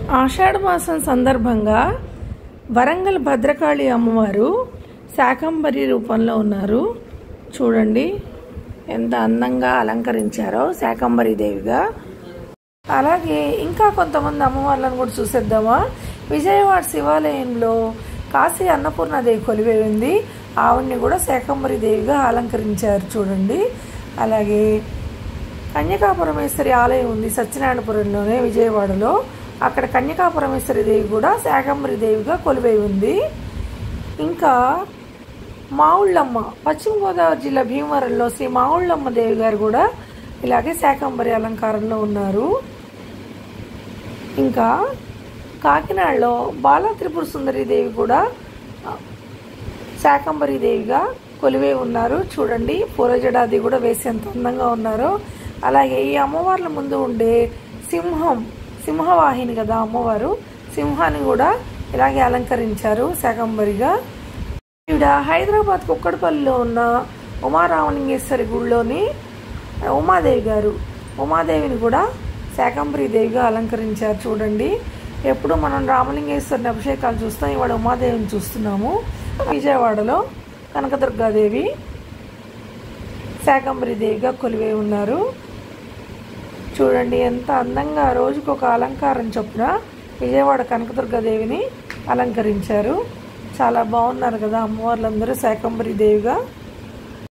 ఆషాఢ మాసం సందర్భంగా వరంగల్ భద్రకాళి అమ్మవారు శాకంబరి రూపంలో ఉన్నారు. చూడండి ఎంత అందంగా అలంకరించారో శాకంబరి దేవిగా. అలాగే ఇంకా కొంతమంది అమ్మవార్లను కూడా చూసేద్దామా. విజయవాడ శివాలయంలో కాశీ అన్నపూర్ణాదేవి కొలువై ఉంది. ఆవిడ్ని కూడా శాకంబరి దేవిగా అలంకరించారు చూడండి. అలాగే కన్యకాపరమేశ్వరి ఆలయం ఉంది సత్యనారాయణపురంలోనే విజయవాడలో. అక్కడ కన్యకాపరమేశ్వరి దేవి కూడా శాకంబరి దేవిగా కొలువై ఉంది. ఇంకా మావుళ్ళమ్మ పశ్చిమ గోదావరి జిల్లా భీమవరంలో శ్రీ మావుళ్ళమ్మ దేవి గారు కూడా ఇలాగే శాకంబరి అలంకారంలో ఉన్నారు. ఇంకా కాకినాడలో బాలా త్రిపుర సుందరి దేవి కూడా శాకంబరి దేవిగా కొలువై ఉన్నారు. చూడండి పూలజడాది కూడా వేసి ఎంత అందంగా ఉన్నారో. అలాగే ఈ అమ్మవార్ల ముందు ఉండే సింహవాహిని కదా అమ్మవారు, సింహాన్ని కూడా ఇలాగే అలంకరించారు శాకంబరిగా. ఈవిడ హైదరాబాద్ కుక్కడపల్లిలో ఉన్న ఉమారామలింగేశ్వరి గుడిలోని ఉమాదేవి గారు, ఉమాదేవిని కూడా శాకంబరి దేవిగా అలంకరించారు చూడండి. ఎప్పుడు మనం రామలింగేశ్వరిని అభిషేకాలు చూస్తాం, ఇవాళ ఉమాదేవిని చూస్తున్నాము. విజయవాడలో కనకదుర్గాదేవి శాకంబరి దేవిగా కొలువై ఉన్నారు. చూడండి ఎంత అందంగా రోజుకొక అలంకారం చొప్పున విజయవాడ కనకదుర్గాదేవిని అలంకరించారు. చాలా బాగున్నారు కదా అమ్మవార్లందరూ శాకంబరి దేవిగా.